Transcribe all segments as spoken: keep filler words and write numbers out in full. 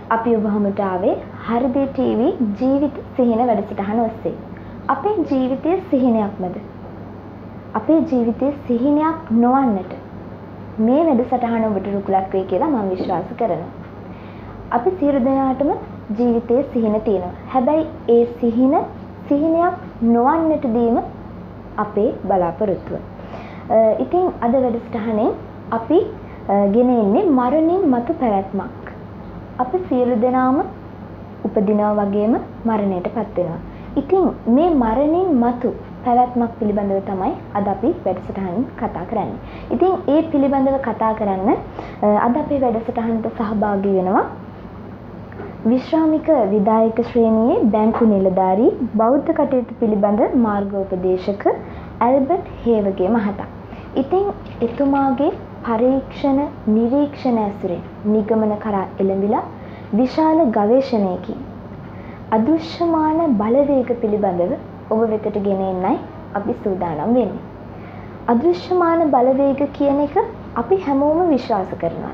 අපි ඔබ හමුට ආවේ හරිදේ ටීවී ජීවිත සිහින වැඩසටහන ඔස්සේ. අපේ ජීවිතයේ සිහිනයක්මද? අපේ ජීවිතයේ සිහිනයක් නොවන්නට මේ වැඩසටහන ඔබට රුකුලක් වෙයි කියලා මම විශ්වාස කරනවා. අපි සියලු දෙනාටම ජීවිතයේ සිහින තියෙනවා. හැබැයි ඒ සිහින සිහිනයක් නොවන්නට දීම අපේ බලාපොරොත්තුව. ඉතින් අද වැඩසටහනේ අපි ගෙන එන්නේ මරණින් මතු පැවැත්මක්. අපි සියලු දෙනාම උපදිනවා වගේම මරණයටපත් වෙනවා. ඉතින් මේ මරණින් මතු පැවැත්මක් පිළිබඳව තමයි අද අපි වැඩසටහනින් කතා කරන්නේ. ඉතින් ඒ පිළිබඳව කතා කරන්න අද අපේ වැඩසටහනට සහභාගී වෙනවා විශ්‍රාමික විධායක ශ්‍රේණියේ බැංකු නිලධාරී බෞද්ධ කටයුතු පිළිබඳ මාර්ගෝපදේශක ඇල්බර්ට් හේවගේ මහතා. ඉතින් එතුමාගේ පරීක්ෂණ නිරීක්ෂණ ඇසුරෙන් නිගමන කරා එළඹිලා විශාල ගවේෂණයකින් අදෘශ්‍යමාන බලවේග පිළිබඳව ඔබ වෙතට ගෙන එන්නයි අපි සූදානම් වෙන්නේ. අදෘශ්‍යමාන බලවේග කියන එක අපි හැමෝම විශ්වාස කරනවාද?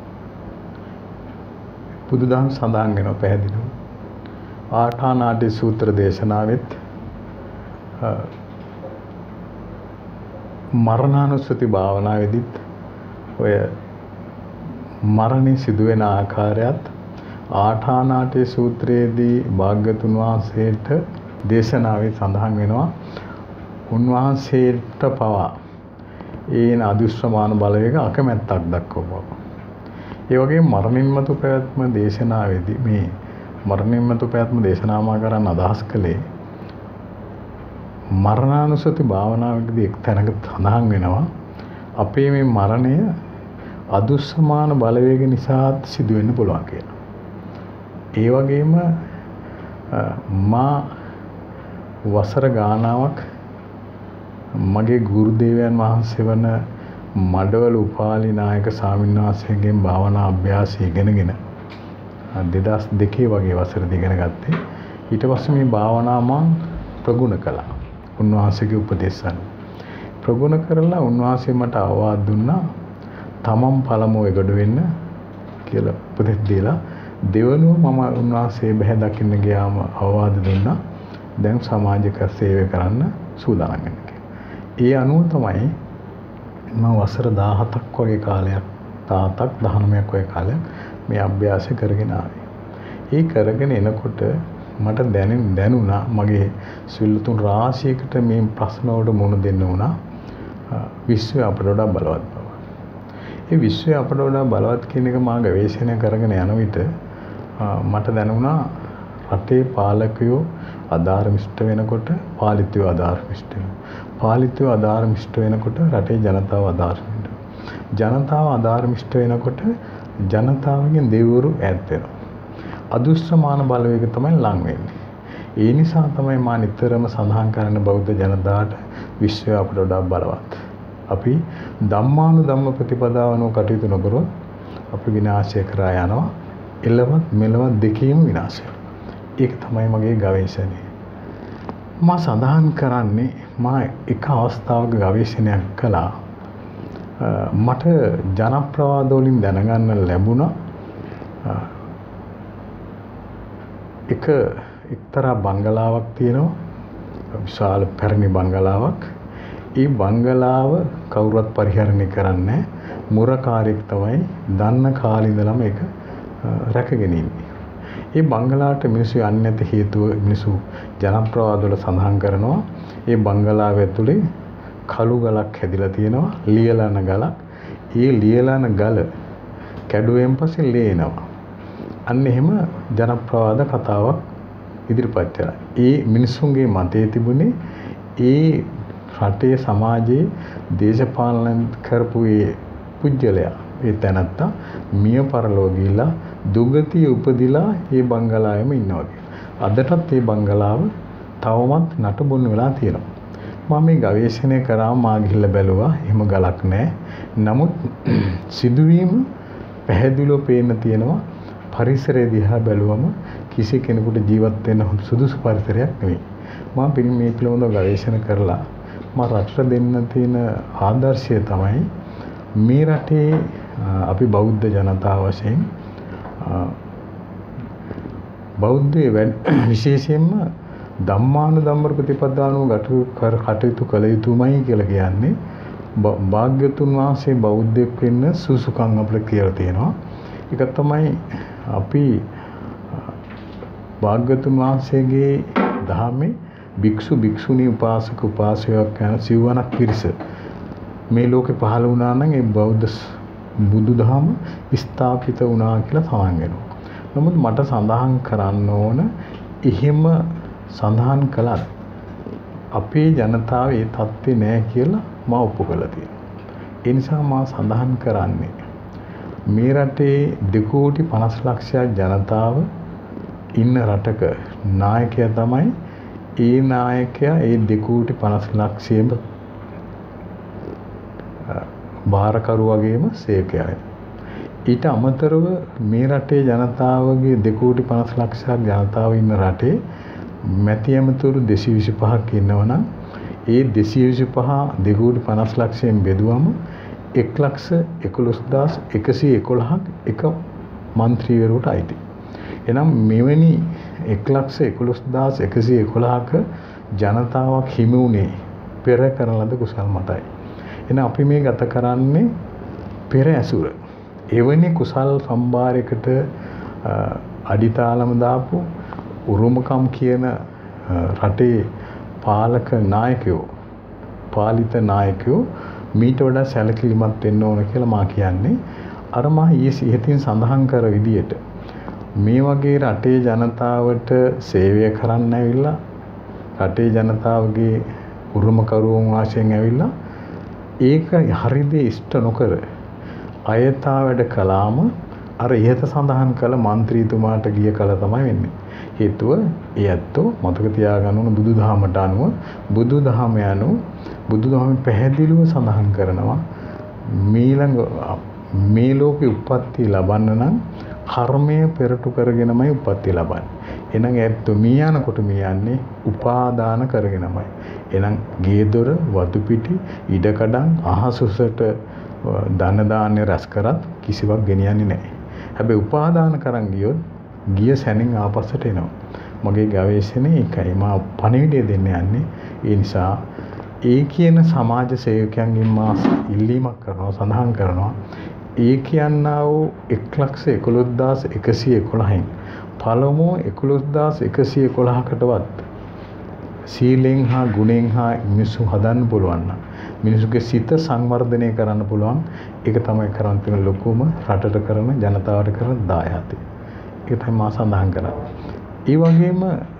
බුදුදහම සඳහන් වෙනවා පැහැදිලිව. ආඨානාටි සූත්‍ර දේශනාවෙත් මරණානුස්සති භාවනාවේදීත් ඔය මරණය සිදුවෙන ආකාරයත් ආඨානාටි සූත්‍රයේදී භාග්‍යතුන් වහන්සේට දේශනාවේ සඳහන් වෙනවා. උන්වහන්සේට පවා ඒන අදෘශ්‍යමාන බලවේග අකමැත්තක් දක්වපුවා. ඒ වගේම මරණින් මතු පැවැත්ම දේශනාවේදී මේ මරණින් මතු පැවැත්ම දේශනාමා කරන්න අදහස් කළේ මරණානුස්සති භාවනාවේදී එක් තැනක සඳහන් වෙනවා අපේ මේ මරණය අදෘශ්‍යමාන බලවේග නිසා සිදු වෙන්න පුළුවන් කියලා. ඒ වගේම මා වසර ගානාවක් මගේ ගුරු දේවයන් වහන්සේ වන මඩවල උපාලි නායක ස්වාමීන් වහන්සේගෙන් භාවනා අභ්‍යාසය ඉගෙනගෙන දෙදහස් දෙකේ වගේ වසරදී ඉගෙන ගත්තේ. ඊට පස්සේ මේ භාවනා මම ප්‍රගුණ කළා. උන්වහන්සේගේ උපදෙස් අනුව ප්‍රගුණ කරලා උන්වහන්සේ මට අවවාද දුන්නා තමන් පළමුව එගොඩ වෙන්න කියලා උපදෙස් දීලා දෙවනුව මම උන්වහන්සේ බහැ දකින්න ගියාම අවවාද දුන්නා දැන් සමාජික සේවය කරන්න සූදානම් වෙන්න කියලා. ඒ අනුව තමයි මම වසර දහහතක් වගේ කාලයක් දහහතක් දහනවයක් වගේ කාලයක් මේ අභ්‍යාසය කරගෙන ආවේ. ඒ කරගෙන එනකොට මට දැනෙන දැනුණා මගේ සිල්තුන් රාශියකට මේ ප්‍රශ්න වලට මුහුණ දෙන්න වුණා. විශ්වය අපට වඩා බලවත් බව. ඒ විශ්වය අපට වඩා බලවත් කියන එක මා ගවේෂණය කරගෙන යන විට මට දැනුණා රටේ පාලකයෝ අධාර්මිෂ්ඨ වෙනකොට පාලිතයෝ අධාර්මිෂ්ඨ වෙනවා. පාලිතයෝ අධාර්මිෂ්ඨ වෙනකොට රටේ ජනතාව අධාර්මිෂ්ඨ වෙනවා. ජනතාව අධාර්මිෂ්ඨ වෙනකොට ජනතාවගෙන් දෙවිවරු ඈත් වෙනවා. අදෘශ්‍යමාන බලවේග තමයි ලං වෙන්නේ. ඒ නිසා තමයි මා නිතරම සඳහන් කරන බෞද්ධ ජනතාවට විශ්වය අපට වඩා බලවත්. අපි ධම්මානුධම්ම ප්‍රතිපදාව අනුව කටයුතු නොකරොත් අපි විනාශය කරා යනවා. එළවත් මෙලවත් දෙකේම විනාශය. ඒක තමයි මගේ ගවේෂණය. මා සඳහන් කරන්නේ මා එක අවස්ථාවක ගවේෂණයක් කළා. මට ජනප්‍රවාද වලින් දැනගන්න ලැබුණා එක එක්තරා බංගලාවක් තියෙනවා විශාල පැරණි බංගලාවක්. ඒ බංගලාව කවුරුත් පරිහරණය කරන්නේ මුරකාරයෙක් තමයි දන්න කාලේ ඉඳලම ඒක රැකගෙන ඉන්නේ. ඒ බංගලාවට මිනිස්සු යන්නේ නැති හේතුව මිනිස්සු ජනප්‍රවාද වල සඳහන් කරනවා. ඒ බංගලාව ඇතුලේ කළු ගලක් හැදිලා තියෙනවා, ලියලන ගලක්. ඒ ලියලන ගල කැඩුවෙන් පස්සේ ලේනවා. අන්න එහෙම ජනප්‍රවාද කතාවක් ඉදිරිපත් කළා. ඒ මිනිසුන්ගේ මතයේ තිබුණේ ඒ රටේ සමාජයේ දේශපාලන කරපු ඒ පුජ්‍යලයා ඒ තැනත්තා මිය පරලෝ ගිහිලා දුගතිය උපදිලා ඒ බංගලාවෙම ඉන්නවා කියලා. අදටත් ඒ බංගලාව තවමත් නටබුන් වෙලා තියෙනවා. මම මේ ගවේෂණය කරාම මා ගිහිල්ලා බැලුවා එහෙම ගලක් නැහැ. නමුත් සිදුවීම පැහැදිලිව පේන්න තියෙනවා. පරිසරය දිහා බැලුවම කිසි කෙනෙකුට ජීවත් වෙන්න සුදුසු පරිසරයක් නෙවෙයි. මම මේ පිළිබඳව ගවේෂණ කරලා මම රටට දෙන්න තියෙන ආදර්ශය තමයි මේ රටේ අපි බෞද්ධ ජනතාව වශයෙන් බෞද්ධයේ විශේෂයෙන්ම ධම්මානුධම්ම ප්‍රතිපදානුව කටයුතු කළ යුතුමයි කියලා කියන්නේ භාග්‍යතුන් වහන්සේ බෞද්ධයෙක් වෙන්න සුසුකම් අපිට කියලා තියෙනවා. ඒක තමයි අපි භාග්‍යතුන් වහන්සේගේ ධර්මයේ භික්ෂු භික්ෂුණී උපාසක උපාසකයක් යන සිව්වනක් පිරිස මේ ලෝකේ පහළ වුණා නම් ඒ බෞද්ධ බුදුදහම ස්ථාපිත වුණා කියලා සඳහන් වෙනවා. නමුත් මට සඳහන් කරන්න ඕන එහෙම සඳහන් කළත් අපේ ජනතාව ඒ තත්ත්වේ නෑ කියලා මම ඔප්පු කළා තියෙනවා. ඒ නිසා මම සඳහන් කරන්නේ මේ රටේ දෙකෝටි පනස් ලක්ෂයක් ජනතාව ඉන්න රටක නායකයා තමයි ඒ නායකයා ඒ දෙකෝටි පනස් ලක්ෂයේම බාරකරු වගේම සේවකයයි. ඊට අමතරව මේ රටේ ජනතාවගේ දෙකෝටි පනස් ලක්ෂයක් ජනතාව ඉන්න රටේ මැති ඇමතුරු දෙසිය විසිපහක් ඉන්නවනම් ඒ දෙසිය විසිපහ දෙකෝටි පනස් ලක්ෂයෙන් බෙදුවම එක් ලක්ෂ එකොළොස් හදාස් එකසිය එකොළහක් එක മന്ത്രിවරුන්ට අයිති. එනම් මෙවැනි එක් ලක්ෂ එකොළොස් හදාස් එකසිය එකොළහක ජනතාවක් හිමි වුණේ පෙර කරන ලද කුසල් මතයි. එහෙනම් අපි මේ ගත කරන්නේ පෙර ඇසුර. එවැනි කුසල් සම්භාරයකට අඩිතාලම දාපු උරුමකම් කියන රටේ පාලක නායකයෝ පාලිත නායකයෝ මීට වඩා සැලකිලිමත් වෙන්න ඕන කියලා මා කියන්නේ. අර මා ඊයේ ඉහතින් සඳහන් කර විදියට මේ වගේ රටේ ජනතාවට සේවය කරන්න ඇවිල්ලා රටේ ජනතාවගේ උරුමකරුවන් වශයෙන් ඇවිල්ලා ඒක හරිද ඉෂ්ට නොකර අයථා වැඩ කළාම අර ඉහත සඳහන් කළ മന്ത്രിතුමාට ගිය කල තමයි වෙන්නේ. හේතුව ඒ ඇත්තෝ මතක තියාගන්න ඕන බුදුදහමට අනුව බුදුදහම යනු බුදුදහමෙන් පැහැදිලිව සඳහන් කරනවා මීළඟ මේ ලෝකේ උප්පත්ති ලබන්න නම් කර්මය පෙරටු කරගෙනමයි උප්පත්ති ලබන්නේ. එහෙනම් ඇත්තෝ මේ යනකොට මේ යන්නේ උපාදාන කරගෙනමයි. එහෙනම් ගේ දොර වතු පිටි ඉඩකඩම් අහසුසට ධන දාන්‍ය රැස් කරත් කිසිවක් ගෙනියන්නේ නැහැ. හැබැයි උපාදාන කරන් ගියොත් ගිය සැනින් ආපස්සට එනවා. මගේ ගවේෂණේ ඒකයි මා පණිවිඩය දෙන්න යන්නේ. ඒ නිසා ඒ කියන සමාජ සේවකයන්ගෙන් මා ඉල්ලීමක් කරනවා සඳහන් කරනවා ඒ කියන්නා වූ එක් ලක්ෂ එකොළොස් හදාස් එකසිය එකොළහෙන් පළමුව එකොළොස් හදාස් එකසිය එකොළහකටවත් සීලෙන් හා ගුණෙන් හා මිනිස්සු හදන්න පුළුවන් නම් මිනිසුගේ සිත සංවර්ධනය කරන්න පුළුවන්. ඒක තමයි කරන් තියෙන ලොකුම රටට කරන ජනතාවට කරන දායාදේ. ඒක තමයි මා සඳහන් කරන්නේ. ඒ වගේම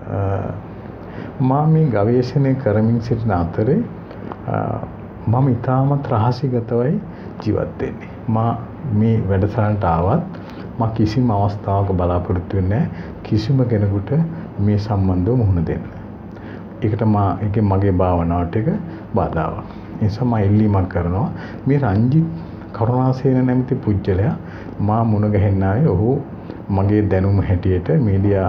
මා මේ ගවේෂණය කරමින් සිටින අතරේ මම ඉතාමත් රහසිගතවයි ජීවත් වෙන්නේ. මා මේ වැඩසටහනට ආවත් මා කිසිම අවස්ථාවක බලාපොරොත්තු වෙන්නේ කිසිම කෙනෙකුට මේ සම්බන්ධව මුහුණ දෙන්න. ඒකට මා ඒකේ මගේ භාවනාවට එක බාධාවක්. ඒ නිසා මා ඉල්ලීමක් කරනවා මේ රංජිත් කරුණාසේන නැමැති පුජ්‍යලයා මා මුණ ගැහෙන්නාවේ ඔහු මගේ දැනුම හැටියට මීඩියා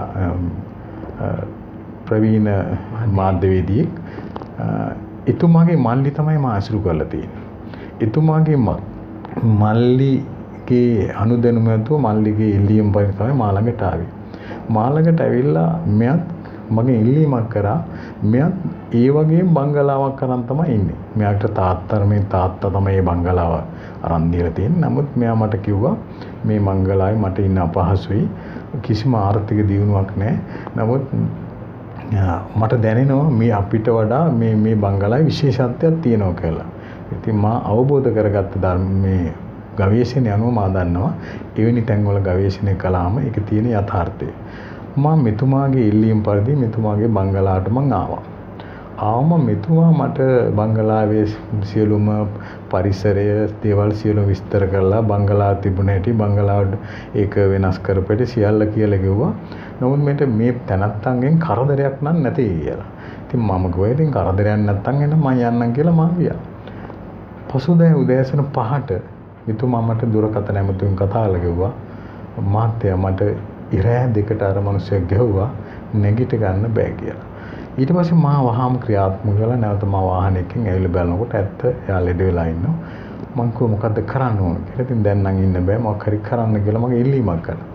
ප්‍රවීණ මාධ්‍යවේදියෙක්. එතුමාගේ මල්ලි තමයි මා අසුරු කරලා තියෙන්නේ. එතුමාගේ මල්ලිගේ අනුදැනුම ඇතුව මල්ලිගේ ඉල්ලීම පරිදි තමයි මා ළඟට ආවේ. මා ළඟට ඇවිල්ලා මෙයත් මගේ ඉල්ලීමක් කරා මෙයත් ඒ වගේ බංගලාවක් කරන් තමයි ඉන්නේ. මෙයාට තාත්තා මේ තාත්තා තමයි මේ බංගලාව අරන් දීලා තියෙන්නේ. නමුත් මෙයා මට කිව්වා මේ බංගලාවේ මට ඉන්න අපහසුයි. කිසිම ආර්ථික දියුණුවක් නැහැ. නමුත් මට දැනෙනවා මේ අපිට වඩා මේ මේ බංගලාවේ විශේෂත්වයක් තියෙනවා කියලා. ඉතින් මා අවබෝධ කරගත්ත ධර්ම මේ ගවේෂණය අනුව මා දන්නවා එවැනි තැන්වල ගවේෂණය කළාම ඒක තියෙන යථාර්ථය. මා මෙතුමාගේ ඉල්ලීම් පරිදි මෙතුමාගේ බංගලාවට මං ආවා. ආවම මෙතුමා මට බංගලාවේ සියලුම පරිසරය දේවල් සියලු විස්තර කරලා බංගලාව තිබුණ හැටි බංගලාවට ඒක වෙනස් කරපෙට සියල්ල කියලා කිව්වා. නමුත් මේට මේ තැනත්තන්ගෙන් කරදරයක් නම් නැති කියලා. ඉතින් මම ගියා ඉතින් කරදරයක් නැත්තම් එන්න මම යන්නම් කියලා මම ගියා. පසුදා උදෑසන පහට මෙතුමා මට දුරකථන ඇමතුම් කතා කරලා කිව්වා මහත්තයා මට ඉරෑ දෙකට අර මිනිස්සු ගැහුවා නැගිට ගන්න බෑ කියලා. ඊට පස්සේ මා වහාම ක්‍රියාත්මක කළා. නැවත මා වාහනයකින් ඇවිල්ලා බලනකොට ඇත්ත එයා ලෙඩ වෙලා ඉන්නවා. මං කිව්වා මොකද්ද කරන්න ඕන කියලා. ඉතින් දැන් නම් ඉන්න බෑ මොකක් හරි කරන්න කියලා මගේ ඉල්ලීමක් කළා.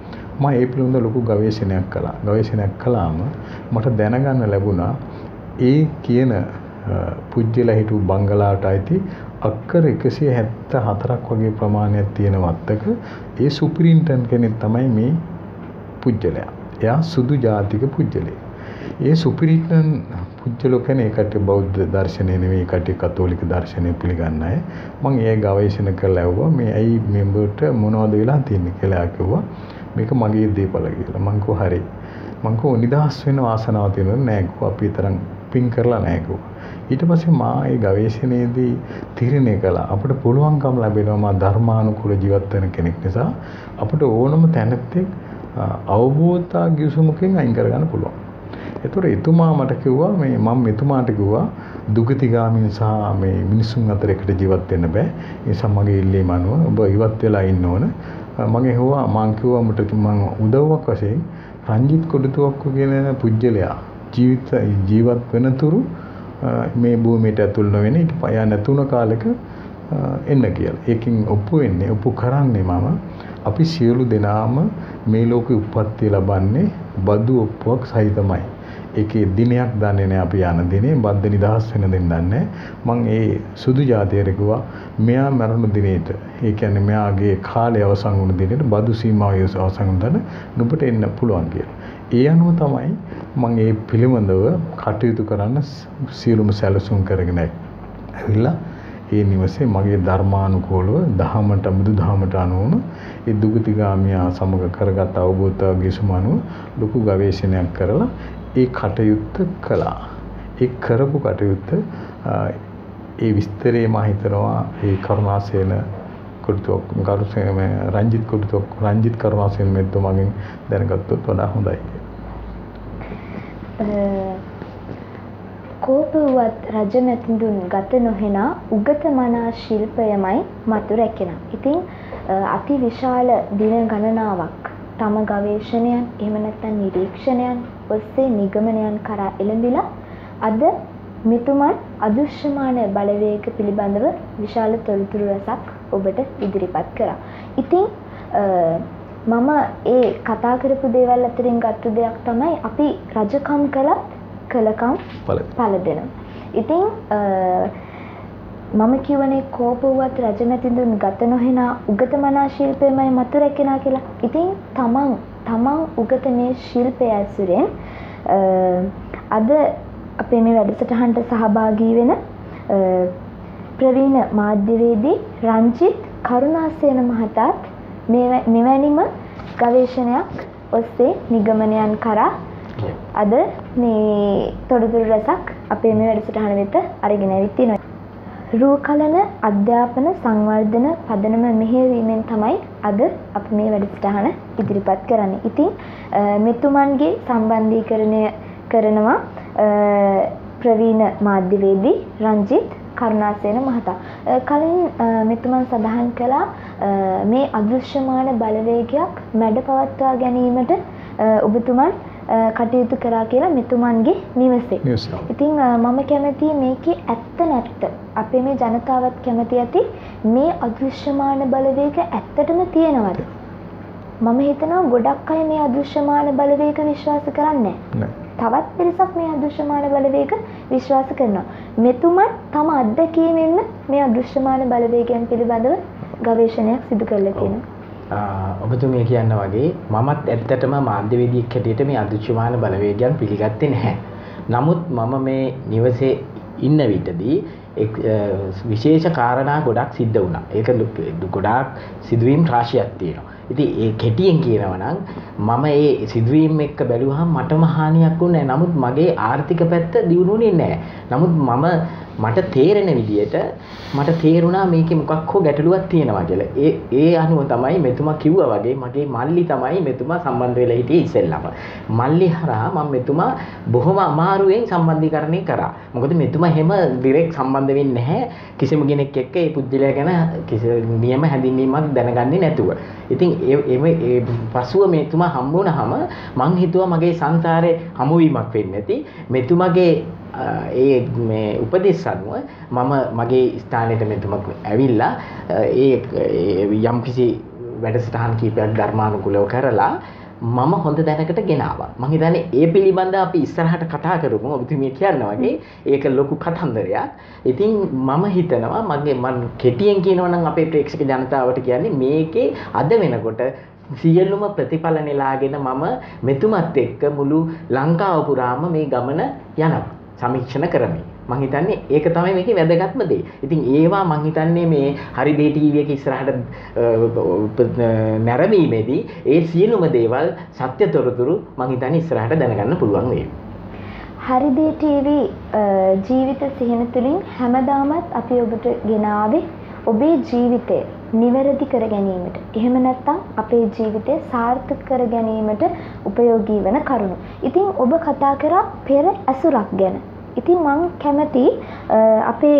මම ඒ පිළිබඳව ලොකු ගවේෂණයක් කළා. ගවේෂණයක් කළාම මට දැනගන්න ලැබුණා ඒ කියන පුජ්‍යලා හිටු බංගලාවට අයිති අක්කර එකසිය හැත්තෑ හතරක් වගේ ප්‍රමාණයක් තියෙන වත්තක ඒ සුපිරින්ටන් කෙනෙක් තමයි මේ පුජ්‍යලයා. එයා සුදු ජාතික පුජ්‍යලෙක්. ඒ සුපිරින්ටන් පුජ්‍යලෝ කියන්නේ ඒකට බෞද්ධ දර්ශනය නෙවෙයි ඒකට කතෝලික දර්ශනය පිළිගන්න අය. මම ඒ ගවේෂණ කරලා ඇහුවා මේ ඇයි මෙම්බර්ට මොනවද වෙලා තියෙන්නේ කියලා කිව්වා. මේක මගේ දේපල කියලා. මං කිව්වා හරි. මං කිව්වා නිදහස් වෙන වාසනාව තියෙනවද නෑ කිව්වා. අපි තරම් පින් කරලා නෑ කිව්වා. ඊට පස්සේ මා ඒ ගවේෂණයේදී තීරණය කළා අපිට පුළුවන්කම ලැබෙනවා මා ධර්මානුකූල ජීවත් වෙන කෙනෙක් නිසා අපිට ඕනම තැනැත්තෙක් අවබෝධතා ගිවිසුමකින් අයින් කරගන්න පුළුවන්. ඒතර එතුමා මට කිව්වා මේ මම එතුමාට කිව්වා දුගතිගාමින් සහ මේ මිනිසුන් අතර එකට ජීවත් වෙන්න බෑ. ඒ නිසා මගේ ඉල්ලීම අනුව ඔබ ඉවත් වෙලා ඉන්න ඕන. මගේ හුවා මං කිව්වා මට මං උදව්වක් වශයෙන් රංජිත් කොඩතුවක්කු කියන පුජ්‍යලයා ජීවිත ජීවත් වෙනතුරු මේ භූමියට ඇතුල් නොවෙන ඊට පස්සේ නැතුණ කාලෙක එන්න කියලා. ඒකෙන් ඔප්පු වෙන්නේ ඔප්පු කරන්නේ මම අපි සියලු දෙනාම මේ ලෝකෙ උප්පත්තිය ලබන්නේ බදු ඔප්පුවක් සහිතමයි. ඒකේ දිනයක් දන්නේ නැහැ අපි යන දිනේ බද්ද නිදහස් වෙන දෙන්න දන්නේ. මම ඒ සුදු ජාතියට කිව්වා මෙයා මරණ දිනේට ඒ කියන්නේ මෙයාගේ කාලය අවසන් වුණ දිනේට බදු සීමාව අවසන් වුණාට නුඹට එන්න පුළුවන් කියලා. ඒ අනුව තමයි මම මේ පිළිබඳව කටයුතු කරන්න සියලුම සැලසුම් කරගෙන ඇවිල්ලා ඒ නිවසේ මගේ ධර්මානුකූලව දහමට බුදු දහමට අනුව ඒ දුගතිගාමියා සමග කරගත් අවබෝධය ගිසුම අනුව ලොකු ගවේෂණයක් කරලා ඒ කටයුත්ත කළා. ඒ කරපු කටයුත්ත ඒ විස්තරේ මා හිතනවා ඒ කරුණාසේන කොටුවක් කරුණාසේන රංජිත් කොටුවක් රංජිත් කරුණාසේන මෙතුමාගෙන් දැනගත්තොත් වඩා හොඳයි. කෝපවත් රජමැතිඳුන් ගත නොහෙනා උගත මනා ශිල්පයමයි මතු රැකෙන. ඉතින් අති විශාල දින ගණනාවක් තම ගවේෂණයන් එහෙම නැත්නම් නිරීක්ෂණයන් ඔස්සේ නිගමනයන් කරා එළඹිලා අද මෙතුමන් අදෘශ්‍යමාන බලවේග පිළිබඳව විශාල තොරතුරු රසක් ඔබට ඉදිරිපත් කරා. ඉතින් මම ඒ කතා කරපු දේවල් අතරින් ගත්ත දෙයක් තමයි අපි රජකම් කළත් කළකම් පළ දෙනවා. ඉතින් මම කියවනේ කෝපවත් රජමැතිඳුන් ගත නොහෙනා උගත මනා ශිල්පයමයි මතු රැකෙනා කියලා. ඉතින් තමන් තමන් උගත මේ ශිල්පය ඇසුරෙන් අද අපේ මේ වැඩසටහනට සහභාගී වෙන ප්‍රවීණ මාධ්‍යවේදී රංජිත් කරුණාසේන මහතාත් මෙවැනිම ගවේෂණයක් ඔස්සේ නිගමනයන් කරා අද මේ තොරතුරු රසක් අපේ මේ වැඩසටහන වෙත අරගෙන ඇවිත් තිනවා. රූකලන අධ්‍යාපන සංවර්ධන පදනම මෙහෙයවීමෙන් තමයි අද අපි මේ වැඩසටහන ඉදිරිපත් කරන්නේ. ඉතින් මෙතුමන්ගේ සම්බන්ධීකරණය කරනවා ප්‍රවීණ මාධ්‍යවේදී රංජිත් කරුණාසේන මහතා. කලින් මෙතුමන් සඳහන් කළා මේ අදෘශ්‍යමාන බලවේගයක් මැඩ පවත්වා ගැනීමට ඔබතුමන් කටයුතු කරා කියලා මෙතුමන්ගේ නිවසේ. ඉතින් මම කැමතියි මේකේ ඇත්ත නැත්ත අපේ මේ ජනතාවත් කැමති ඇති මේ අදෘශ්‍යමාන බලවේග ඇත්තටම තියෙනවද? මම හිතනවා ගොඩක් අය මේ අදෘශ්‍යමාන බලවේග විශ්වාස කරන්නේ නැහැ. තවත් පිරිසක් මේ අදෘශ්‍යමාන බලවේග විශ්වාස කරනවා. මෙතුමන් තම අත්දැකීමෙන් මේ අදෘශ්‍යමාන බලවේගයන් පිළිබඳව ගවේෂණයක් සිදු කරලා තියෙනවා. ඔබතුමිය කියන්න වගේ මමත් ඇත්තටම මාධ්‍යවේදියෙක් හැටියට මේ අදෘශ්‍යමාන බලවේගයන් පිළිගත්තේ නැහැ. නමුත් මම මේ නිවසේ ඉන්න විටදී විශේෂ කාරණා ගොඩක් සිද්ධ වුණා. ඒක ගොඩාක් සිදුවීම් රාශියක් තියෙනවා. ඉතින් ඒ කෙටියෙන් කියනවා නම් මම ඒ සිදුවීම් එක්ක බැලුවහම මටම හානියක් වුණේ නැහැ. නමුත් මගේ ආර්ථික පැත්ත දියුණුුනේ නැහැ. නමුත් මම මට තේරෙන විදියට මට තේරුණා මේකේ මොකක් හෝ ගැටලුවක් තියෙනවා කියලා. ඒ ඒ අනුව තමයි මෙතුමා කිව්වා වගේ මගේ මල්ලි තමයි මෙතුමා සම්බන්ධ වෙලා හිටියේ ඉස්සෙල්ලාම. මල්ලි හරහා මම මෙතුමා බොහොම අමාරුවෙන් සම්බන්ධීකරණය කරා. මොකද මෙතුමා හැම ඩිරෙක්ට් සම්බන්ධ වෙන්නේ නැහැ කිසිම කෙනෙක් එක්ක ඒ පුද්ගලයා ගැන කිසි නියම හැඳින්වීමක් දැනගන්නේ නැතුව. ඉතින් ඒ ඒ පසුව මෙතුමා හම්බුනහම මං හිතුවා මගේ සංසාරේ හමුවීමක් වෙන්නේ නැති. මෙතුමාගේ ඒ මේ උපදෙස් අනුව මම මගේ ස්ථානෙට මෙතුමා ඇවිල්ලා ඒ යම්කිසි වැඩසටහන් කීපයක් ධර්මානුකූලව කරලා මම හොඳ දැනකට ගෙනාවා. මම හිතන්නේ ඒ පිළිබඳව අපි ඉස්සරහට කතා කරමු. ඔබතුමිය කියනවා වගේ ඒක ලොකු කතන්දරයක්. ඉතින් මම හිතනවා මගේ මම කෙටියෙන් කියනවා නම් අපේ ප්‍රේක්ෂක ජනතාවට කියන්නේ මේකේ අද වෙනකොට සියලුම ප්‍රතිඵල නෙලාගෙන මම මෙතුමත් එක්ක මුළු ලංකාව පුරාම මේ ගමන යනවා. සමීක්ෂණ කරමින්. මම හිතන්නේ ඒක තමයි මේකේ වැදගත්ම දේ. ඉතින් ඒවා මම හිතන්නේ මේ හරි දේ ටීවී එකේ ඉස්සරහට නැරඹීමේදී ඒ සියලුම දේවල් සත්‍ය තොරතුරු මම හිතන්නේ ඉස්සරහට දැනගන්න පුළුවන් වෙයි. හරි දේ ටීවී ජීවිත සිහින තුලින් හැමදාමත් අපි ඔබට ගෙනාවේ ඔබේ ජීවිතය නිවැරදි කර ගැනීමට. එහෙම නැත්නම් අපේ ජීවිතය සාර්ථක කර ගැනීමට උපයෝගී වන කරුණු. ඉතින් ඔබ කතා කරා පෙර ඇසුරක් ගැන. ඉතින් මම කැමති අපේ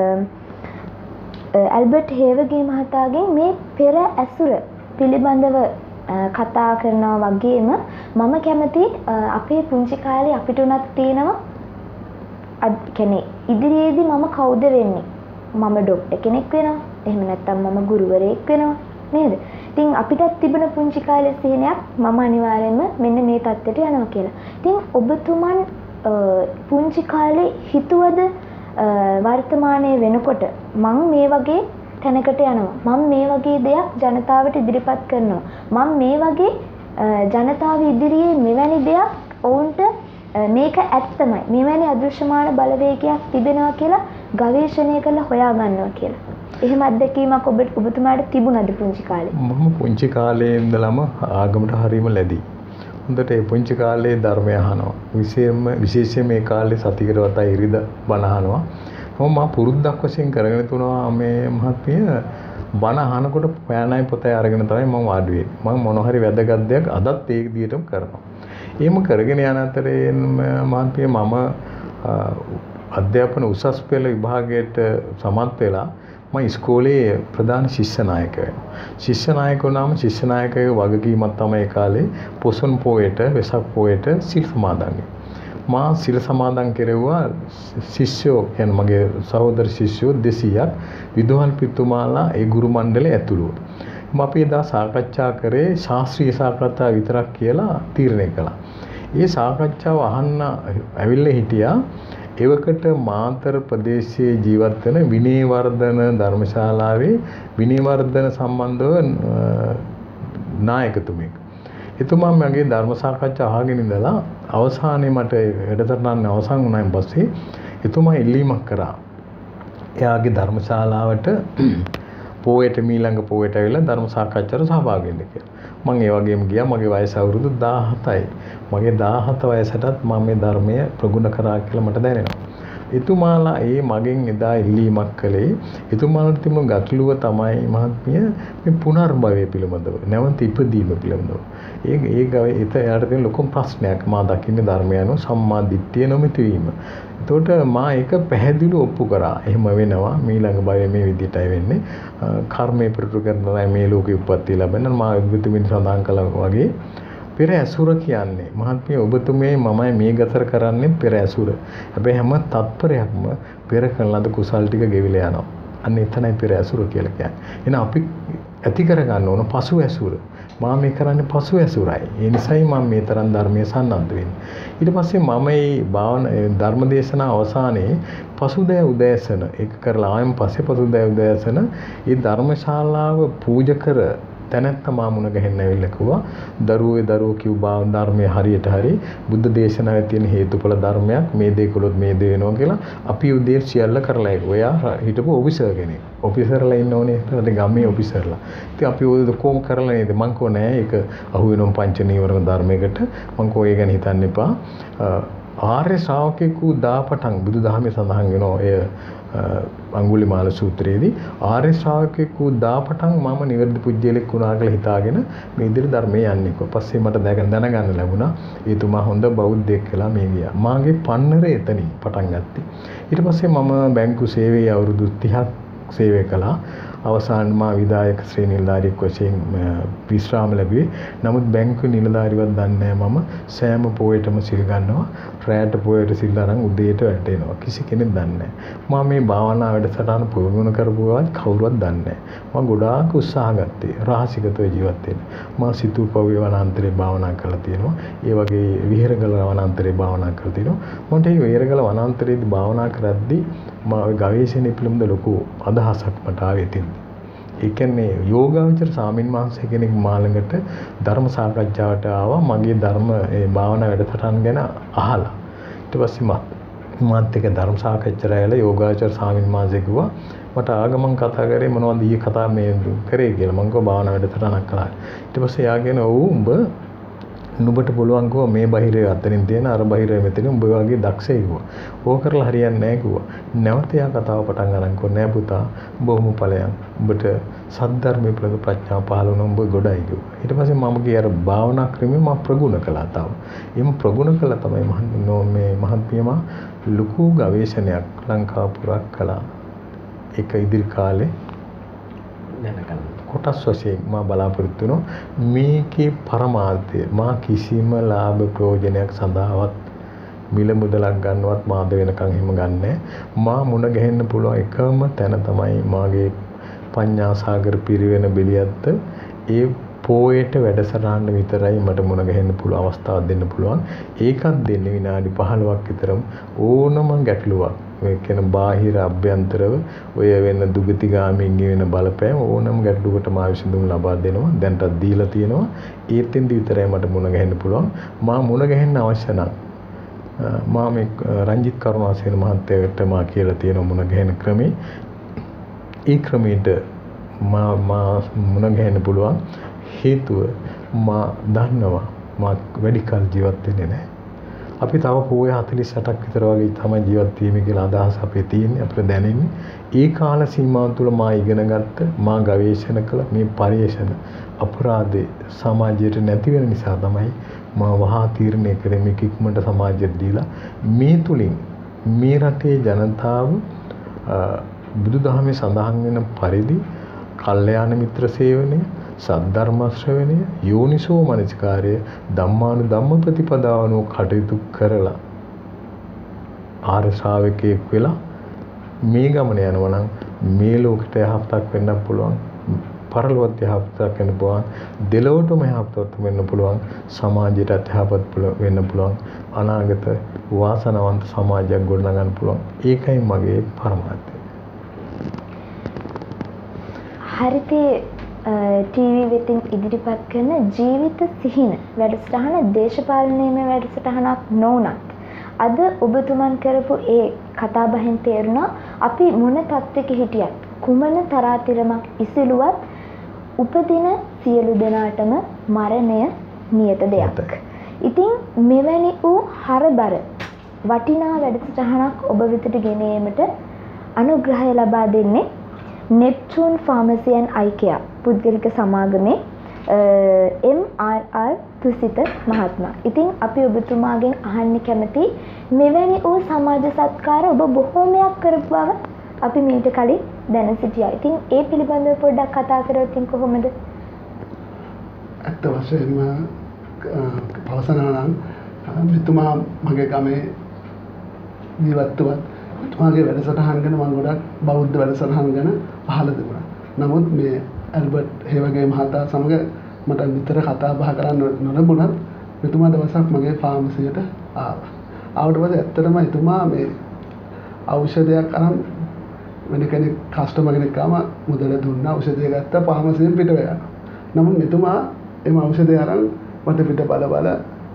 ඇල්බර්ට් හේවගේ මහතාගෙන් මේ පෙර ඇසුර පිළිබඳව කතා කරනවා වගේම මම කැමති අපේ පුංචි කාලේ අපිට උනත් තියෙනවා අද කියන්නේ ඉදිරියේදී මම කවුද වෙන්නේ? මම ડોක්ටර් කෙනෙක් වෙනවා. එහෙම නැත්නම් මම ගුරුවරයෙක් වෙනවා. නේද? ඉතින් අපිටත් තිබුණ පුංචි කාලේ සිහිනයක් මම අනිවාර්යයෙන්ම මෙන්න මේ தත්ත්වයට යනවා කියලා. ඉතින් ඔබතුමන් පුංචි කාලේ හිතුවද වර්තමානයේ වෙනකොට මම මේ වගේ තැනකට යනවා. මම මේ වගේ දෙයක් ජනතාවට ඉදිරිපත් කරනවා. මම මේ වගේ ජනතාව ඉදිරියේ මෙවැනි දෙයක් ඔවුන්ට මේක ඇත්තමයි. මෙවැනි අදෘශ්‍යමාන බලවේගයක් තිබෙනවා කියලා ගවේෂණය කරලා හොයා ගන්නවා කියලා. එහෙම අත්දැකීමක් ඔබ ඔබතුමාට තිබුණාද පුංචි කාලේ? මම පුංචි කාලේ ඉඳලම ආගමට හරීම ලැබි. හොඳට ඒ පුංචි කාලේ ධර්මය අහනවා. විශේෂයෙන්ම විශේෂයෙන් මේ කාලේ සතියකට වතා ඉරිද බණ අහනවා. මම පුරුද්දක් වශයෙන් කරගෙන තුනවා මේ මහත්මිය බණ අහනකොට පෑනයි පොතයි අරගෙන තමයි මම වාඩි වෙන්නේ. මම මොන හරි වැදගත් දෙයක් අදත් ඒ විදිහටම කරනවා. එහෙම කරගෙන යන අතරේ මහත්මිය මම අධ්‍යාපන උසස් පෙළ විභාගයට සමත් වෙලා මම ඉස්කෝලේ ප්‍රධාන ශිෂ්‍ය නායක වෙනවා. ශිෂ්‍ය නායක වුණාම ශිෂ්‍ය නායකගේ වගකීමක් තමයි ඒ කාලේ පොසොන් පොයට වෙසක් පොයට සිල් සමාදන්. මා සිල් සමාදන් කෙරෙව්වා ශිෂ්‍යෝ කියන මගේ සහෝදර ශිෂ්‍යෝ දෙසීයක් විදුහල් පිතුමාලා ඒ ගුරු මණ්ඩලයේ ඇතුළුව. මම අපි එදා සාකච්ඡා කරේ ශාස්ත්‍රීය සාකච්ඡා විතරක් කියලා තීරණය කළා. ඒ සාකච්ඡාව අහන්න ඇවිල්ලා හිටියා එවකට මාතර ප්‍රදේශයේ ජීවත් වෙන විනයවර්ධන ධර්මශාලාවේ විනයවර්ධන සම්බන්ධව නායකතුමෙක්. එතුමා මගේ ධර්ම සාකච්ඡා අහගෙන ඉඳලා අවසානයේ මට වැඩසටහන අවසන් වුණායින් පස්සේ එතුමා ඉල්ලීමක් කරා. එයාගේ ධර්මශාලාවට පොයට මීළඟ පොයට ඇවිල්ලා ධර්ම සාකච්ඡාවට සහභාගී වෙන්න කියලා. මම ඒ වගේම ගියා. මගේ වයස අවුරුදු දාහතයි. මගේ දාහත වයසටත් මම මේ ධර්මය ප්‍රගුණ කරා කියලා මට දැනෙනවා. එතුමාලා ඒ මගෙන් එදා ඉල්ලීමක් කළේ එතුමාලට තිබුණු ගැටලුව තමයි මහත්මිය මේ පුනර්භවය පිළිබඳව නැවත ඉපදීම පිළිබඳව. ඒ ඒ ගාවේ ඒත යාට තියෙන ලොකුම ප්‍රශ්නයක් මා දකින්නේ ධර්මය අනුව සම්මා දිට්ඨිය නොමැති වීම. එතකොට මා ඒක පැහැදිලිව ඔප්පු කරා. එහෙම වෙනවා මීළඟ භවයේ මේ විදිහටයි වෙන්නේ. කර්මයේ ප්‍රතිපල කරනවා මේ ලෝකෙ උප්පත්ති ලැබෙන මා විදුමින් සඳහන් කළා වගේ පෙර ඇසුර කියන්නේ මහත්මිය ඔබතුමේ මමයි මේ ගතර කරන්නේ පෙර ඇසුර. හැබැයි හැම තත්පරයක්ම පෙර කළ ලද කුසල් ටික ගෙවිලා යනවා. අන්න එතනයි පෙර ඇසුර කියලා කියන්නේ. එහෙනම් අපි ඇති කර ගන්න ඕන පසු ඇසුර. මම මේ කරන්නේ පසු ඇසුරයි. ඒ නිසායි මම මේ තරම් ධර්මයේ සන්නද්ධ වෙන්නේ. ඊට පස්සේ මම මේ භාවන ධර්මදේශනා අවසානයේ පසුදෑ උදෑසන ඒක කරලා ආයම් පස්සේ පසුදෑ උදෑසන මේ ධර්මශාලාව පූජා කර තැනැත්ත මාමුණ ගහෙන්න ඇවිල්ලා කිව්වා දරුවෝ දරුවෝ කිව්වා ධර්මයේ හරියට හරි බුද්ධ දේශනාවේ තියෙන හේතුඵල ධර්මයක් මේ දේ කළොත් මේ දේ වෙනවා කියලා අපි උදේ සියල්ල කරලා ඒක. ඔයා හිටපු ඔෆිසර් කෙනෙක්. ඔෆිසර්ලා ඉන්න ඕනේ ඒකට ගමේ ඔෆිසර්ලා. ඉතින් අපි ඔය කොහොම කරලා නේද මං කෝ නෑ ඒක අහු වෙනම පංච නීවරණ ධර්මයකට මං කෝ ඒ ගැන හිතන්න එපා. ආර්ය ශ්‍රාවකෙකු දාපටන් බුදුදහමේ සඳහන් වෙනවා එය අඟුලිමාල සූත්‍රයේදී ආර්ය ශ්‍රාවකෙකු දාපටන් මම නිවැරදි පුජ්‍යලෙක් වුණා කියලා හිතාගෙන මේ ඉදිරි ධර්මයේ යන්නේ කො. පස්සේ මට දැනගන්න ලැබුණා ඒතුමා හොඳ බෞද්ධයෙක් කියලා මේ ගියා. මාගේ පන්නරේ එතනින් පටන් ගත්තේ. ඊට පස්සේ මම බැංකු සේවයේ අවුරුදු තිහක් සේවය කළා. අවසානයේ මා විධායක ශ්‍රී නිලධාරියෙක් වශයෙන් විශ්‍රාම ලැබුවේ. නමුත් බැංකුවේ නිලධාරිවත් දන්නේ නැහැ මම සෑම පොයටම සිල් ගන්නවා. රැයට පොයට සිල් අරන් උදේට වැටෙනවා. කිසි කෙනෙක් දන්නේ නැහැ. මම මේ භාවනා වැඩසටහන පුරුදු කරපුවාත් කවුරුවත් දන්නේ නැහැ. මම ගොඩාක් උත්සාහ ගත්තේ රහසිගතව ජීවත් වෙන්න. මම සිතුපව්වේ වනාන්තරේ භාවනා කරලා තියෙනවා. ඒ වගේ විහෙරගල වනාන්තරේ භාවනා කරලා තියෙනවා. මට මේ විහෙරගල වනාන්තරේදී භාවනා කරද්දී මම ගවේෂණය පිළිබඳ ලොකු අදහසක් මට ආවේ තිබුණා. ඒ කියන්නේ යෝගාවචර ස්වාමීන් වහන්සේ කෙනෙක් මා ළඟට ධර්ම සාකච්ඡාවට ආවා මගේ ධර්ම ඒ භාවනා වැඩසටහන් ගැන අහලා. ඊට පස්සේ මත් මාත් එක්ක ධර්ම සාකච්ඡාට ඇවිල්ලා යෝගාවචර ස්වාමීන් වහන්සේ කිව්වා මට ආගමන් කතා කරේ මොනවද ඊයේ කතා මේ කරේ කියලා. මම කිව්වා භාවනා වැඩසටහනක් කළා. ඊට පස්සේ යා කියන ඔව් උඹ නුඹට පුළුවන් කිව්වා මේ බහිරේ අතරින් තියෙන අර බහිරේ මෙතන උඹ වගේ දක්ෂයෙක් කිව්වා. ඕක කරලා හරියන්නේ නැහැ කිව්වා. නැවත යා කතාව පටන් ගන්න කිව්වා නෑ පුතා බොහොම ඵලයන්. උඹට සද්ධර්මයේ ප්‍රති ප්‍රඥා පහළ වුණා උඹ ගොඩයි කිව්වා. ඊට පස්සේ මම ගිය අර භාවනා ක්‍රමය මම ප්‍රගුණ කළා තාම. එම් ප්‍රගුණ කළා තමයි මම මේ මහත්මියම ලොකු ගවේෂණයක් ලංකාව පුරා කළා. ඒක ඉදිරි කාලේ දැනගන්න. කොටස් වශයෙන් මා බලාපොරොත්තු වෙනවා මේකේ පරමාර්ථය මා කිසිම ලාභ ප්‍රයෝජනයක් සඳහාවත් මිල මුදලක් ගන්නවත් මාද වෙනකන් හිම ගන්නෑ. මා මුණ ගැහෙන්න පුළුවන් එකම තැන තමයි මාගේ පඤ්ඤා සාගර පිරිවෙන බෙලියත්ත ඒ පොයට වැඩසටහන විතරයි මට මුණ ගැහෙන්න පුළුවන් අවස්ථාවක් දෙන්න පුළුවන්. ඒකත් දෙන්නේ විනාඩි පහළොවක් විතරම ඕනම ගැටලුවක් මේ කියන බාහිර අභ්‍යන්තරව ඔය වෙන දුගතිගාමීන්ගේ වෙන බලපෑම ඕනම ගැටලුවකට මා විසඳුම් ලබා දෙනවා. දැන්ටත් දීලා තියෙනවා. ඒත්ෙන්දි විතරයි මට මුණ ගැහෙන්න පුළුවන්. මා මුණ ගැහෙන්න අවශ්‍ය නම් මා මේ රංජිත් කරුණාසේන මහත්තයාට මා කියලා තියෙන මුණ ගැහෙන ක්‍රමේ ඒ ක්‍රමයට මා මා මුණ ගැහෙන්න පුළුවන් හේතුව මා දන්නවා මා වැඩි කල ජීවත් වෙන්නේ නැහැ. අපි තව පොය හතළිස් අටක් විතර වගේ තමයි ජීවත් වීම කියලා අදහස අපේ තියෙන්නේ අපිට දැනෙන්නේ. ඒ කාල සීමාව තුළ මා ඉගෙන ගත්ත මා ගවේෂණ කළ මේ පරිශ්‍රණ අපරාධේ සමාජයට නැති වෙන නිසා තමයි මා වහා තීරණය කරේ මේක ඉක්මනට සමාජයට දීලා මේ තුලින් මේ රටේ ජනතාව බුදුදහමේ සඳහන් වෙන පරිදි කල්යාණ මිත්‍ර සේවනය සද්ධර්ම ශ්‍රවණය යෝනිසෝ මනසිකාර්ය ධම්මානු ධම්ම ප්‍රතිපදාවනෝ කටයුතු කරලා ආර්ය ශ්‍රාවකයෙක් වෙලා මේ ගමන යනවා නම් මේ ලෝකයට යහපතක් වෙන්න පුළුවන් පරලොවට යහපතක් වෙන්න පුළුවන් දෙලොවටම යහපතක් වෙන්න පුළුවන් සමාජයට යහපත් වෙන්න පුළුවන් අනාගත වාසනාවන්ත සමාජයක් ගොඩනගන්න පුළුවන් ඒකයි මගේ පරමාර්ථය. හරිතේ ටීවී වෙතින් ඉදිරිපත් කරන ජීවිත සිහින වැඩසටහන දේශපාලනීය වැඩසටහනක් නොවුනත් අද ඔබතුමන් කරපු ඒ කතාබහෙන් තේරුණා අපි මොන තත්ත්වයක හිටියත් කුමන තරාතිරමක් ඉසිලුවත් උපදින සියලු දෙනාටම මරණය නියත දෙයක්. ඉතින් මෙවැනි වූ හරබර වටිනා වැඩසටහනක් ඔබ වෙතට ගෙන ඒමට අනුග්‍රහය ලබා දෙන්නේ Neptune pharmacy and I care පුද්ගලික සමාගමේ එම් ආර් ආර් තුසිත මහත්මයා. ඉතින් අපි ඔබතුමාගෙන් අහන්න කැමති මෙවැනි වූ සමාජ සත්කාර ඔබ බොහෝමයක් කරපු බව අපි මීට කලින් දැන සිටියා. ඉතින් ඒ පිළිබඳව පොඩ්ඩක් කතා කරොත් කොහොමද? ඇත්ත වශයෙන්ම පවසනවා නම් මෙතුමා මගේ ගමේ ජීවත්වවත් එතුමාගේ වැඩසටහන් ගැන මම ගොඩක් බෞද්ධ වැඩසටහන් ගැන අහලා තිබුණා. නමුත් මේ ඇල්බර්ට් හේවගේ මහතා සමග මට විතර කතා බහ කරන්න නොලැබුණත් මෙතුමා දවසක් මගේ ෆාමසියට ආවා. ආවට පස්සේ ඇත්තටම එතුමා මේ ඖෂධයක් අරන් වෙන කෙනෙක් කස්ටමර් කෙනෙක් ආවම මුදල දුන්නා ඖෂධය ගත්තා ෆාමසියෙන් පිට වෙලා. නමුත් මෙතුමා එම ඖෂධය අරන් මට පිට බල බල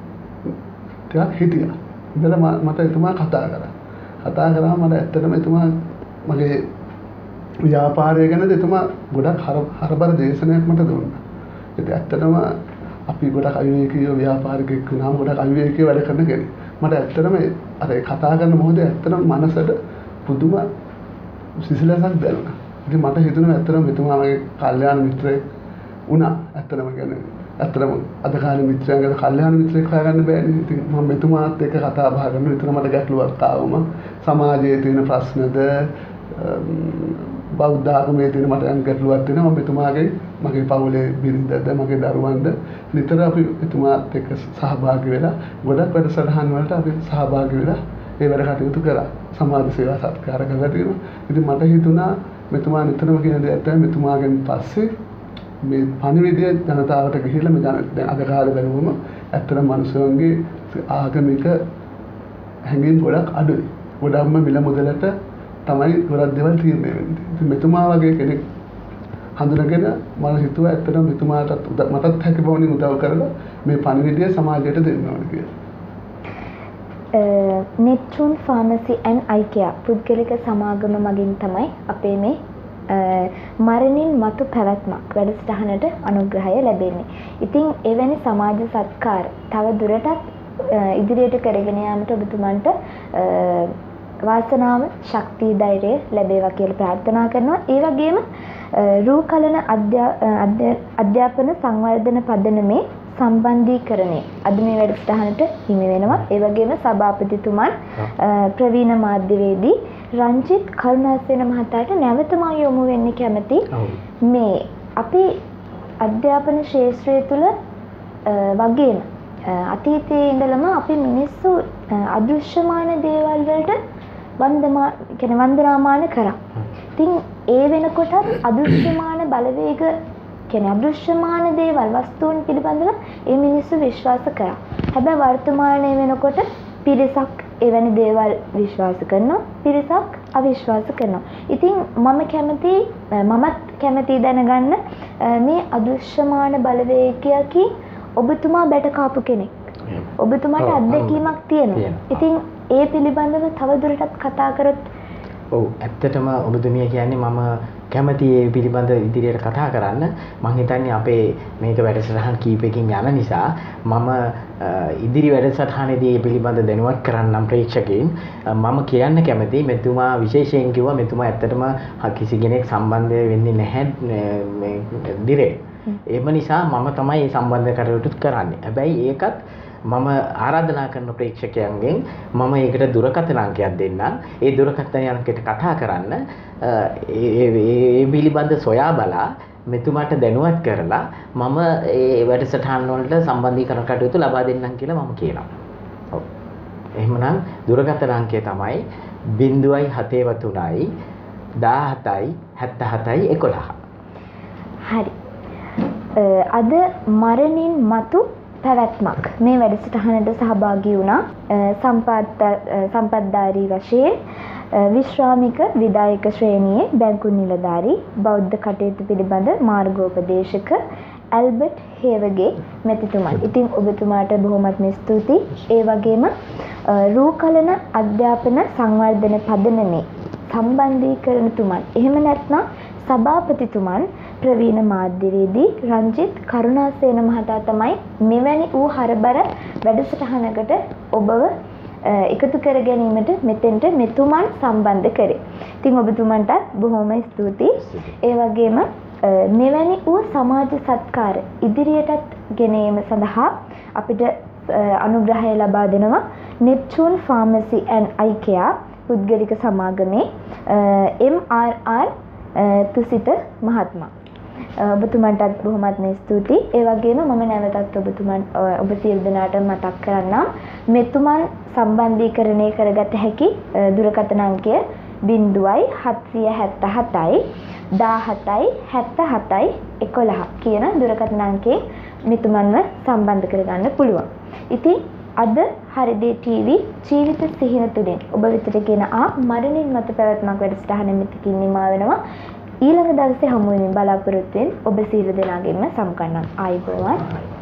ටිකක් හිටියා. ඉතින් මට එතුමා කතා කරා. කතා කරාම මට ඇත්තටම එතුමා මගේ ව්‍යාපාරය ගැන එතුමා ගොඩක් හරබර දේශනයක් මට දුන්නා. ඉතින් ඇත්තටම අපි ගොඩක් අවිවේකීව ව්‍යාපාරිකයෙක් වුණාම ගොඩක් අවිවේකීව වැඩ කරන කෙනෙක්. මට ඇත්තටම අර කතා කරන මොහොතේ ඇත්තටම මනසට පුදුම සිසිලසක් දැනුණා. ඉතින් මට හිතුණා ඇත්තටම එතුමා මගේ කල්යාණ මිත්‍රයෙක් වුණා. ඇත්තටම කියන්නේ ඇත්තටම අද කාලේ මිත්‍රයන්ගේ කල්යාණ මිත්‍රයෙක් හොයාගන්න බෑනේ. ඉතින් මම මෙතුමාත් එක්ක කතා බහ කරන විතර මට ගැටලුවක් ආවම සමාජයේ තියෙන ප්‍රශ්නද බෞද්ධ ආගමේ තියෙන මට යම් ගැටලුවක් තියෙනවා. මම එතුමාගේ මගේ පවුලේ බිරිඳද මගේ දරුවන්ද නිතර අපි එතුමාත් එක්ක සහභාගී වෙලා ගොඩක් වැඩසටහන් වලට අපි සහභාගී වෙලා ඒ වැඩ කටයුතු කරා. සමාජ සේවා සත්කාර කරලා තියෙනවා. ඉතින් මට හිතුණා මෙතුමා නිතරම කියන දේ තමයි මෙතුමාගෙන් පස්සේ මේ පණිවිඩය ජනතාවට ගිහිල්ලා මේ දැන් අද කාලේ බලමුම ඇත්තටම මිනිස්සුන්ගේ ආගමික හැඟීම් ගොඩක් අඩුයි. ගොඩක්ම මිල මුදලට තමයි ගොඩක් දේවල් තීරණය වෙන්නේ. ඉතින් මෙතුමා වගේ කෙනෙක් හඳුනගෙන මම හිතුවා ඇත්තටම මෙතුමාටත් මටත් හැකි බවනින් උදව් කරලා මේ පණිවිඩය සමාජයට දෙන්න ඕනේ කියලා. නෙට්චුන් ෆාමසි ඇන් අයිකියා පුද්ගලික සමාගම මගින් තමයි අපේ මේ මරණින් මතු පැවැත්මක් වැඩසටහනට අනුග්‍රහය ලැබෙන්නේ. ඉතින් එවැනි සමාජ සත්කාර තව දුරටත් ඉදිරියට කරගෙන යාමට ඔබතුමන්ට වාසනාව ශක්තිය ධෛර්යය ලැබේවා කියලා ප්‍රාර්ථනා කරනවා. ඒ වගේම රූකලන අධ්‍යාපන සංවර්ධන පදනමේ සම්බන්ධීකරණය අද මේ වැඩසටහනට හිමි වෙනවා. ඒ වගේම සභාපතිතුමන් ප්‍රවීණ මාධ්‍යවේදී රංජිත් කරුණාසේන මහතාට නැවතම යොමු වෙන්න කැමති. මේ අපේ අධ්‍යාපන ශාස්ත්‍රය තුළ වගේම අතීතයේ ඉඳලම අපි මිනිස්සු අදෘශ්‍යමාන දේවල් වලට වන්දමා කියන වන්දනාමාන කරා. ඉතින් ඒ වෙනකොටත් අදෘශ්‍යමාන බලවේග කියන්නේ අදෘශ්‍යමාන දේවල් වස්තුන් පිළිබඳව ඒ මිනිස්සු විශ්වාස කරා. හැබැයි වර්තමානයේ වෙනකොට පිරිසක් එවැනි දේවල් විශ්වාස කරනවා, පිරිසක් අවිශ්වාස කරනවා. ඉතින් මම කැමති මමත් කැමති දැනගන්න මේ අදෘශ්‍යමාන බලවේගයකින් ඔබතුමා බැට කාපු කෙනෙක්. ඔබතුමාට අත්දැකීමක් තියෙනවා. ඉතින් ඒ පිළිබඳව තවදුරටත් කතා කරොත්. ඔව් ඇත්තටම ඔබතුමිය කියන්නේ මම කැමති ඒ පිළිබඳ ඉදිරියට කතා කරන්න. මම හිතන්නේ අපේ මේක වැඩසටහන් කීපයකින් යන නිසා මම ඉදිරි වැඩසටහනේදී මේ පිළිබඳ දැනුවත් කරන්නම් ප්‍රේක්ෂකයන්. මම කියන්න කැමති මෙතුමා විශේෂයෙන් කිව්වා මෙතුමා ඇත්තටම කිසි කෙනෙක් සම්බන්ධ වෙන්නේ නැහැ මේ දිරේ. ඒම නිසා මම තමයි මේ සම්බන්ධ කටයුතු කරන්නේ. හැබැයි ඒකත් මම ආරාධනා කරන ප්‍රේක්ෂකයන්ගෙන් මම ඒකට දුරකථන අංකයක් දෙන්නම්. ඒ දුරකථන අංකයට කතා කරන්න ඒ ඒ පිළිබඳ සොයා බලා මෙතුමාට දැනුවත් කරලා මම ඒ වැඩසටහන් වලට සම්බන්ධීකරණ කටයුතු ලබා දෙන්නම් කියලා මම කියනවා. ඔව්. එහෙමනම් දුරකථන අංකය තමයි ज़ीरो सात තුනයි දාහතයි හැත්තහතයි එකොළහ. හරි. අද මරණින් මතු පැවැත්මක් මේ වැඩසටහනට සහභාගී වුණා සම්පත්ධාරී වශයෙන් විශ්‍රාමික විදායක ශ්‍රේණියේ බැංකු නිලධාරී බෞද්ධ කටයුතු පිළිබඳ මාර්ගෝපදේශක ඇල්බර්ට් හේවගේ මැතිතුමන්. ඉතින් ඔබතුමාට බොහොමත්ම ස්තුතියි. ඒ වගේම රූකලන අධ්‍යාපන සංවර්ධන පදනමේ සම්බන්ධීකරණතුමන් එහෙම නැත්නම් සභාපතිතුමන් ප්‍රවීණ මාධ්‍යවේදී රංජිත් කරුණාසේන මහතා තමයි මෙවැනි වූ හරබර වැඩසටහනකට ඔබව එකතු කර ගැනීමට මෙතෙන්ට මෙතුමන් සම්බන්ධ කරේ. ඉතින් ඔබතුමන්ට බොහොම ස්තුතියි. ඒ වගේම මෙවැනි වූ සමාජ සත්කාර ඉදිරියටත් ගෙන ඒම සඳහා අපිට අනුග්‍රහය ලබා දෙනවා නෙප්චූන් ෆාමසි ඇන් අයිකියා පුද්ගලික සමාගමේ එම් ආර් ආර් තුසිත මහත්මයා. ඔබතුමන්ටත් බොහොමත්ම ස්තුතියි. ඒ වගේම මම නැවතත් ඔබතුමන් ඔබ සියලු දෙනාට මතක් කරන්නම් මෙතුමන් සම්බන්ධීකරණය කරගත හැකි දුරකථන අංකය ज़ीरो सात सात सात දාහතයි හැත්තහතයි එකොළහ කියන දුරකථන අංකයෙන් මෙතුමන්ව සම්බන්ධ කරගන්න පුළුවන්. ඉතින් අද හරිදේ ටීවී ජීවිත සිහින තුලින් ඔබ වෙතට ගෙන ආ මරණින් මතු පැවැත්මක් වැඩසටහන මෙතකින් නිමා වෙනවා. ඊළඟ දවසේ හමු වෙමින් බලාපොරොත්තු වෙන ඔබ සියලු දෙනාගෙන්ම සමුගන්නම්. ආයුබෝවන්.